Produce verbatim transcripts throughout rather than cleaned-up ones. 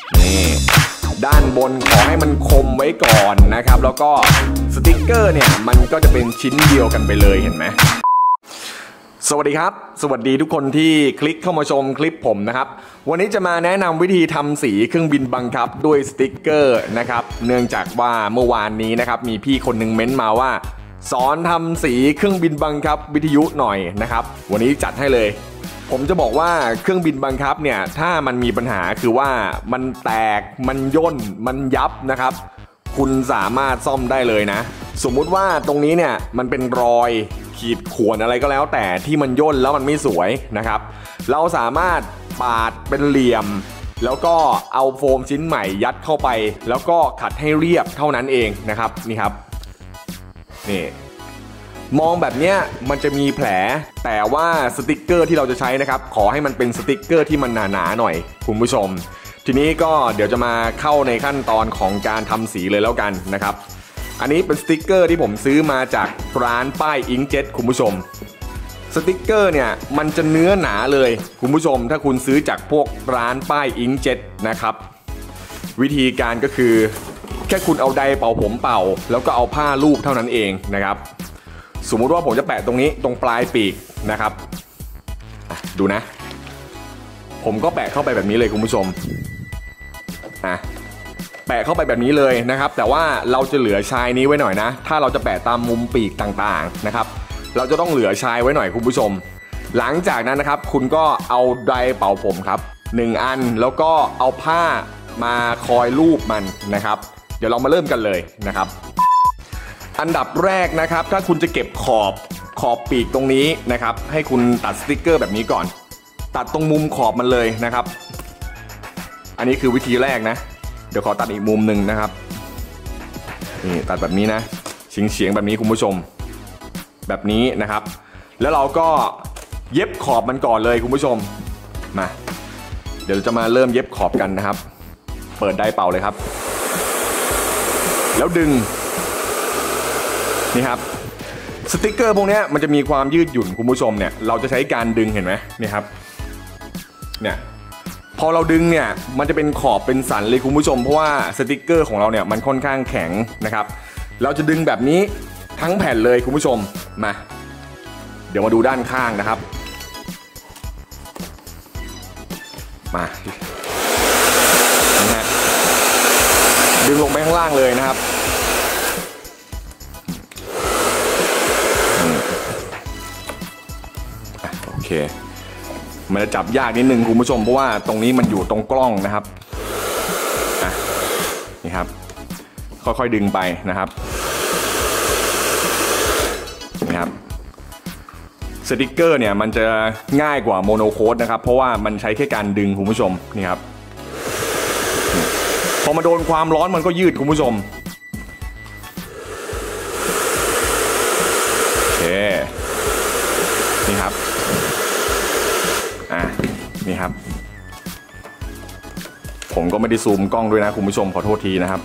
นี่ด้านบนขอให้มันคมไว้ก่อนนะครับแล้วก็สติกเกอร์เนี่ยมันก็จะเป็นชิ้นเดียวกันไปเลยเห็นไหมสวัสดีครับสวัสดีทุกคนที่คลิกเข้ามาชมคลิปผมนะครับวันนี้จะมาแนะนำวิธีทำสีเครื่องบินบังคับด้วยสติกเกอร์นะครับเนื่องจากว่าเมื่อวานนี้นะครับมีพี่คนหนึ่งเม้นต์มาว่าสอนทำสีเครื่องบินบังคับวิทยุหน่อยนะครับวันนี้จัดให้เลยผมจะบอกว่าเครื่องบินบังคับเนี่ยถ้ามันมีปัญหาคือว่ามันแตกมันย่นมันยับนะครับคุณสามารถซ่อมได้เลยนะสมมุติว่าตรงนี้เนี่ยมันเป็นรอยขีดข่วนอะไรก็แล้วแต่ที่มันย่นแล้วมันไม่สวยนะครับเราสามารถปาดเป็นเหลี่ยมแล้วก็เอาโฟมชิ้นใหม่ยัดเข้าไปแล้วก็ขัดให้เรียบเท่านั้นเองนะครับนี่ครับนี่มองแบบนี้มันจะมีแผลแต่ว่าสติกเกอร์ที่เราจะใช้นะครับขอให้มันเป็นสติกเกอร์ที่มันหนาๆหน่อยคุณผู้ชมทีนี้ก็เดี๋ยวจะมาเข้าในขั้นตอนของการทำสีเลยแล้วกันนะครับอันนี้เป็นสติกเกอร์ที่ผมซื้อมาจากร้านป้ายอิงเจ็ตคุณผู้ชมสติกเกอร์เนี่ยมันจะเนื้อหนาเลยคุณผู้ชมถ้าคุณซื้อจากพวกร้านป้ายอิงเจ็ตนะครับวิธีการก็คือแค่คุณเอาไดร์เป่าผมเป่าแล้วก็เอาผ้าลูบเท่านั้นเองนะครับสมมุติว่าผมจะแปะตรงนี้ตรงปลายปีกนะครับดูนะผมก็แปะเข้าไปแบบนี้เลยคุณผู้ชมอ่ะแปะเข้าไปแบบนี้เลยนะครับแต่ว่าเราจะเหลือชายนี้ไว้หน่อยนะถ้าเราจะแปะตามมุมปีกต่างๆนะครับเราจะต้องเหลือชายไว้หน่อยคุณผู้ชมหลังจากนั้นนะครับคุณก็เอาไดร์เป่าผมครับหนึ่งอันแล้วก็เอาผ้ามาคอยลูบมันนะครับเดี๋ยวเรามาเริ่มกันเลยนะครับอันดับแรกนะครับถ้าคุณจะเก็บขอบขอบปีกตรงนี้นะครับให้คุณตัดสติกเกอร์แบบนี้ก่อนตัดตรงมุมขอบมันเลยนะครับอันนี้คือวิธีแรกนะเดี๋ยวขอตัดอีกมุมหนึ่งนะครับนี่ตัดแบบนี้นะเฉียงเฉียงแบบนี้คุณผู้ชมแบบนี้นะครับแล้วเราก็เย็บขอบมันก่อนเลยคุณผู้ชมมาเดี๋ยวจะมาเริ่มเย็บขอบกันนะครับเปิดไดร์เป่าเลยครับแล้วดึงนี่ครับสติกเกอร์พวกนี้มันจะมีความยืดหยุ่นคุณผู้ชมเนี่ยเราจะใช้การดึงเห็นไหมนี่ครับเนี่ยพอเราดึงเนี่ยมันจะเป็นขอบเป็นสันเลยคุณผู้ชมเพราะว่าสติกเกอร์ของเราเนี่ยมันค่อนข้างแข็งนะครับเราจะดึงแบบนี้ทั้งแผ่นเลยคุณผู้ชมมาเดี๋ยวมาดูด้านข้างนะครับมานะดึงลงไปข้างล่างเลยนะครับโอเคมันจะจับยากนิดนึงคุณผู้ชมเพราะว่าตรงนี้มันอยู่ตรงกล้องนะครับอ่ะนี่ครับค่อยๆดึงไปนะครับนี่ครับสติกเกอร์เนี่ยมันจะง่ายกว่าโมโนโค้ดนะครับเพราะว่ามันใช้แค่การดึงคุณผู้ชมนี่ครับพอมาโดนความร้อนมันก็ยืดคุณผู้ชมโอเคนี่ครับอ่ะนี่ครับผมก็ไม่ได้ซูมกล้องด้วยนะคุณผู้ชมขอโทษทีนะครับ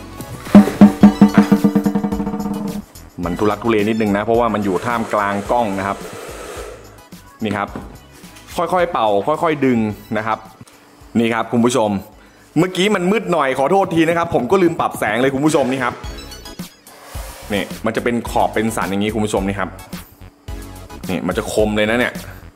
มันทุลักทุเลนิดนึงนะเพราะว่ามันอยู่ท่ามกลางกล้องนะครับนี่ครับค่อยๆเป่าค่อยๆดึงนะครับนี่ครับคุณผู้ชมเมื่อกี้มันมืดหน่อยขอโทษทีนะครับผมก็ลืมปรับแสงเลยคุณผู้ชมนี่ครับนี่มันจะเป็นขอบเป็นสันอย่างนี้คุณผู้ชมนี่ครับนี่มันจะคมเลยนะเนี่ย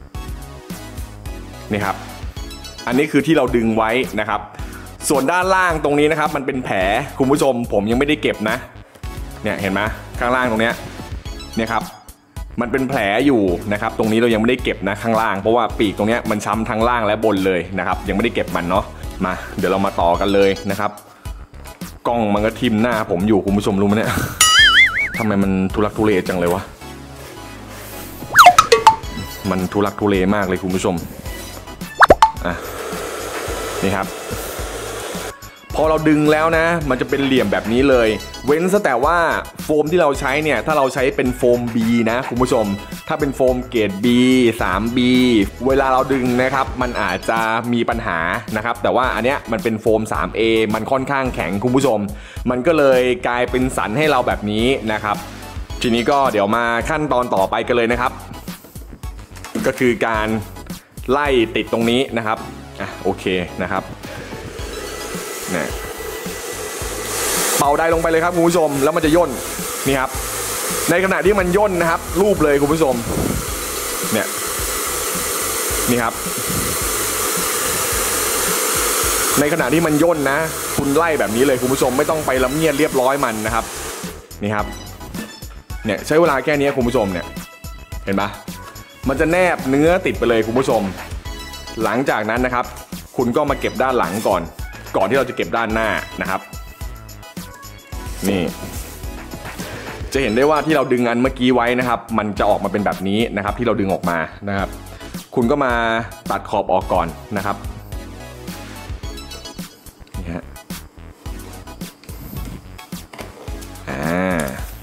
นี่ครับอันนี้คือที่เราดึงไว้นะครับส่วนด้านล่างตรงนี้นะครับมันเป็นแผลคุณผู้ชมผมยังไม่ได้เก็บนะเนี่ยเห็นไหมข้างล่างตรงเนี้ยเนี่ยครับมันเป็นแผลอยู่นะครับตรงนี้เรายังไม่ได้เก็บนะข้างล่างเพราะว่าปีกตรงเนี้ยมันช้ำทั้งล่างและบนเลยนะครับยังไม่ได้เก็บมันเนาะมาเดี๋ยวเรามาต่อกันเลยนะครับกล้องมันก็ทิ่มหน้าผมอยู่คุณผู้ชมรู้ไหมเนี่ยทำไมมันทุลักทุเลจังเลยวะมันทุลักทุเลมากเลยคุณผู้ชมอ่ะนี่ครับพอเราดึงแล้วนะมันจะเป็นเหลี่ยมแบบนี้เลยเว้นซะแต่ว่าโฟมที่เราใช้เนี่ยถ้าเราใช้เป็นโฟม B นะคุณผู้ชมถ้าเป็นโฟมเกรด B ทรี บี เวลาเราดึงนะครับมันอาจจะมีปัญหานะครับแต่ว่าอันเนี้ยมันเป็นโฟม ทรี เอ มันค่อนข้างแข็งคุณผู้ชมมันก็เลยกลายเป็นสันให้เราแบบนี้นะครับทีนี้ก็เดี๋ยวมาขั้นตอนต่อไปกันเลยนะครับก็คือการไล่ติดตรงนี้นะครับอ่ะโอเคนะครับเนี่ยเป่าได้ลงไปเลยครับคุณผู้ชมแล้วมันจะย่นนี่ครับในขณะที่มันย่นนะครับรูปเลยคุณผู้ชมเนี่ยนี่ครับในขณะที่มันย่นนะคุณไล่แบบนี้เลยคุณผู้ชมไม่ต้องไปละเมียดเรียบร้อยมันนะครับนี่ครับเนี่ยใช้เวลาแค่นี้คุณผู้ชมเนี่ยเห็นปะมันจะแนบเนื้อติดไปเลยคุณผู้ชมหลังจากนั้นนะครับคุณก็มาเก็บด้านหลังก่อนก่อนที่เราจะเก็บด้านหน้านะครับนี่จะเห็นได้ว่าที่เราดึงอันเมื่อกี้ไว้นะครับมันจะออกมาเป็นแบบนี้นะครับที่เราดึงออกมานะครับคุณก็มาตัดขอบออกก่อนนะครับนี่ฮะอ่า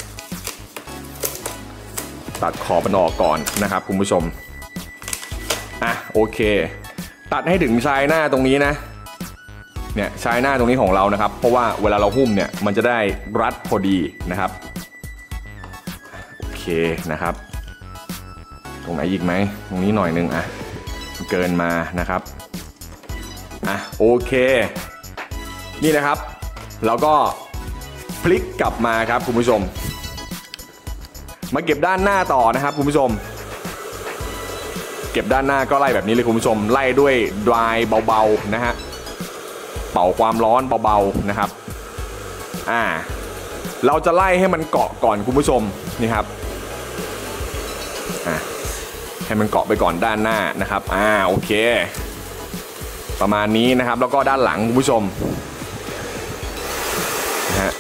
ตัดขอบมันออกก่อนนะครับคุณผู้ชมอ่ะโอเคตัดให้ถึงชายหน้าตรงนี้นะเนี่ยชายหน้าตรงนี้ของเรานะครับเพราะว่าเวลาเราหุ้มเนี่ยมันจะได้รัดพอดีนะครับโอเคนะครับตรงไหนอีกไหมตรงนี้หน่อยนึงอ่ะเกินมานะครับอ่ะโอเคนี่นะครับเราก็พลิกกลับมาครับคุณผู้ชมมาเก็บด้านหน้าต่อนะครับคุณผู้ชมเก็บด้านหน้าก็ไล่แบบนี้เลยคุณผู้ชมไล่ด้วยดรายเบาๆนะฮะเป่าความร้อนเบาๆนะครับอ่าเราจะไล่ให้มันเกาะก่อนคุณผู้ชมนี่ครับอ่าให้มันเกาะไปก่อนด้านหน้านะครับอ่าโอเคประมาณนี้นะครับแล้วก็ด้านหลังคุณผู้ชมนะฮะ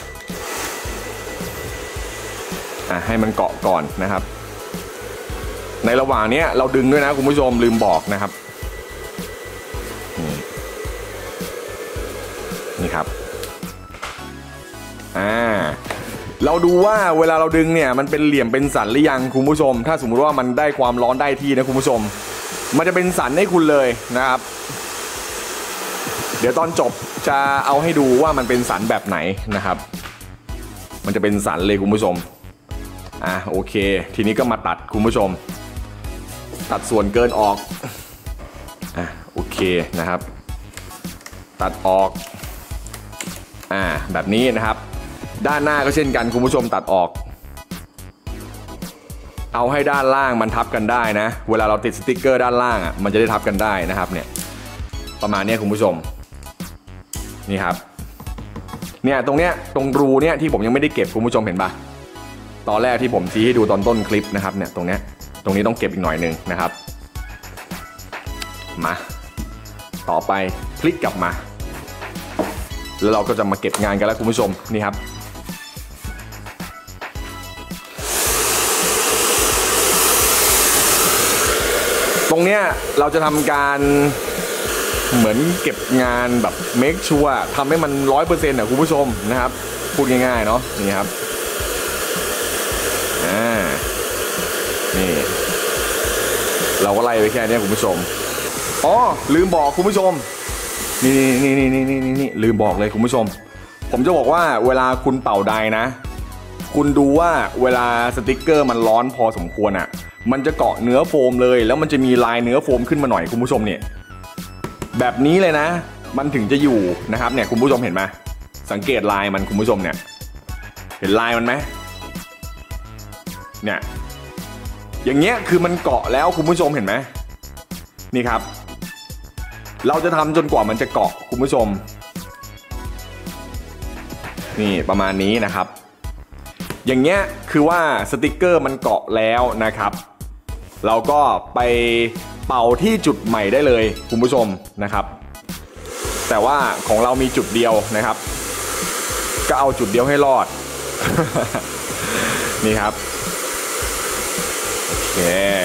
อ่าให้มันเกาะก่อนนะครับในระหว่างนี้เราดึงด้วยนะคุณผู้ชมลืมบอกนะครับนี่ครับอ่าเราดูว่าเวลาเราดึงเนี่ยมันเป็นเหลี่ยมเป็นสันหรือยังคุณผู้ชมถ้าสมมุติว่ามันได้ความร้อนได้ที่นะคุณผู้ชมมันจะเป็นสันให้คุณเลยนะครับเดี๋ยวตอนจบจะเอาให้ดูว่ามันเป็นสันแบบไหนนะครับมันจะเป็นสันเลยคุณผู้ชมอ่ะโอเคทีนี้ก็มาตัดคุณผู้ชมตัดส่วนเกินออกอ่ะโอเคนะครับตัดออกอ่าแบบนี้นะครับด้านหน้าก็เช่นกันคุณผู้ชมตัดออกเอาให้ด้านล่างมันทับกันได้นะเวลาเราติดสติ๊กเกอร์ด้านล่างอ่ะมันจะได้ทับกันได้นะครับเนี่ยประมาณนี้คุณผู้ชมนี่ครับเนี่ยตรงเนี้ยตรงรูเนี้ยที่ผมยังไม่ได้เก็บคุณผู้ชมเห็นปะตอนแรกที่ผมชี้ให้ดูตอนต้นคลิปนะครับเนี่ยตรงเนี้ยตรงนี้ต้องเก็บอีกหน่อยนึงนะครับมาต่อไปคลิกกลับมาแล้วเราก็จะมาเก็บงานกันแล้วคุณผู้ชมนี่ครับตรงเนี้ยเราจะทำการเหมือนเก็บงานแบบเมคชัวร์ทำให้มันร้อยเปอร์เซ็นต์อ่ะคุณผู้ชมนะครับพูดง่ายๆเนาะนี่ครับอ่านี่เราก็ไล่ไปแค่นี้คุณผู้ชมอ๋อลืมบอกคุณผู้ชมนี่นี่นี่นี่นี่นี่นี่ลืมบอกเลยคุณผู้ชมผมจะบอกว่าเวลาคุณเป่าไดนะคุณดูว่าเวลาสติกเกอร์มันร้อนพอสมควรอ่ะมันจะเกาะเนื้อโฟมเลยแล้วมันจะมีลายเนื้อโฟมขึ้นมาหน่อยคุณผู้ชมเนี่ยแบบนี้เลยนะมันถึงจะอยู่นะครับเนี่ยคุณผู้ชมเห็นไหมสังเกตลายมันคุณผู้ชมเนี่ยเห็นลายมันไหมเนี่ยอย่างเงี้ยคือมันเกาะแล้วคุณผู้ชมเห็นไหมนี่ครับเราจะทำจนกว่ามันจะเกาะคุณผู้ชมนี่ประมาณนี้นะครับอย่างเงี้ยคือว่าสติกเกอร์มันเกาะแล้วนะครับเราก็ไปเป่าที่จุดใหม่ได้เลยคุณผู้ชมนะครับแต่ว่าของเรามีจุดเดียวนะครับก็เอาจุดเดียวให้รอด นี่ครับโอเค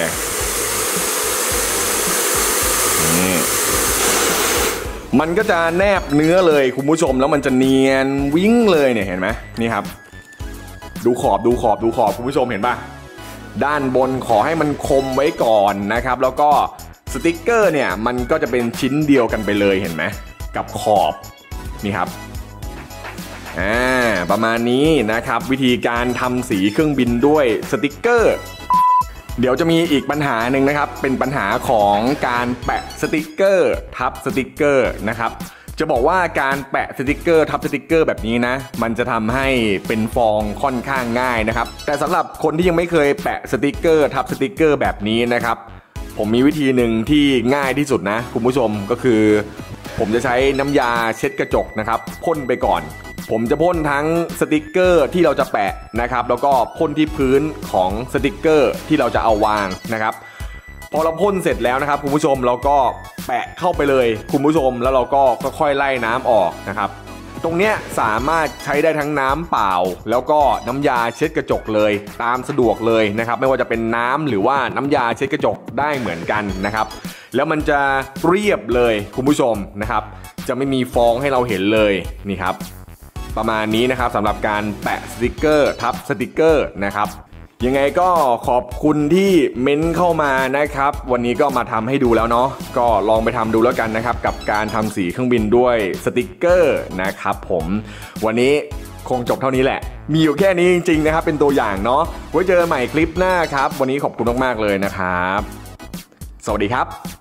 นี่มันก็จะแนบเนื้อเลยคุณผู้ชมแล้วมันจะเนียนวิ่งเลยเนี่ยเห็นไหมนี่ครับดูขอบดูขอบดูขอบคุณผู้ชมเห็นป่ะด้านบนขอให้มันคมไว้ก่อนนะครับแล้วก็สติ๊กเกอร์เนี่ยมันก็จะเป็นชิ้นเดียวกันไปเลยเห็นไหมกับขอบนี่ครับอ่าประมาณนี้นะครับวิธีการทำสีเครื่องบินด้วยสติ๊กเกอร์เดี๋ยวจะมีอีกปัญหาหนึ่งนะครับเป็นปัญหาของการแปะสติ๊กเกอร์ทับสติ๊กเกอร์นะครับจะบอกว่าการแปะสติกเกอร์ทับสติกเกอร์แบบนี้นะมันจะทำให้เป็นฟองค่อนข้างง่ายนะครับแต่สำหรับคนที่ยังไม่เคยแปะสติกเกอร์ทับสติกเกอร์แบบนี้นะครับผมมีวิธีหนึ่งที่ง่ายที่สุดนะคุณผู้ชมก็คือผมจะใช้น้ำยาเช็ดกระจกนะครับพ่นไปก่อนผมจะพ่นทั้งสติกเกอร์ที่เราจะแปะนะครับแล้วก็พ่นที่พื้นของสติกเกอร์ที่เราจะเอาวางนะครับพอเราพ่นเสร็จแล้วนะครับคุณผู้ชมเราก็แปะเข้าไปเลยคุณผู้ชมแล้วเราก็ค่อยๆไล่น้ำออกนะครับตรงเนี้ยสามารถใช้ได้ทั้งน้ำเปล่าแล้วก็น้ำยาเช็ดกระจกเลยตามสะดวกเลยนะครับไม่ว่าจะเป็นน้ำหรือว่าน้ำยาเช็ดกระจกได้เหมือนกันนะครับแล้วมันจะเรียบเลยคุณผู้ชมนะครับจะไม่มีฟองให้เราเห็นเลยนี่ครับประมาณนี้นะครับสำหรับการแปะสติกเกอร์ทับสติกเกอร์นะครับยังไงก็ขอบคุณที่เม้นเข้ามานะครับวันนี้ก็มาทำให้ดูแล้วเนาะก็ลองไปทำดูแล้วกันนะครับกับการทำสีเครื่องบินด้วยสติกเกอร์นะครับผมวันนี้คงจบเท่านี้แหละมีอยู่แค่นี้จริงๆนะครับเป็นตัวอย่างเนาะไว้เจอใหม่คลิปหน้าครับวันนี้ขอบคุณมากๆเลยนะครับสวัสดีครับ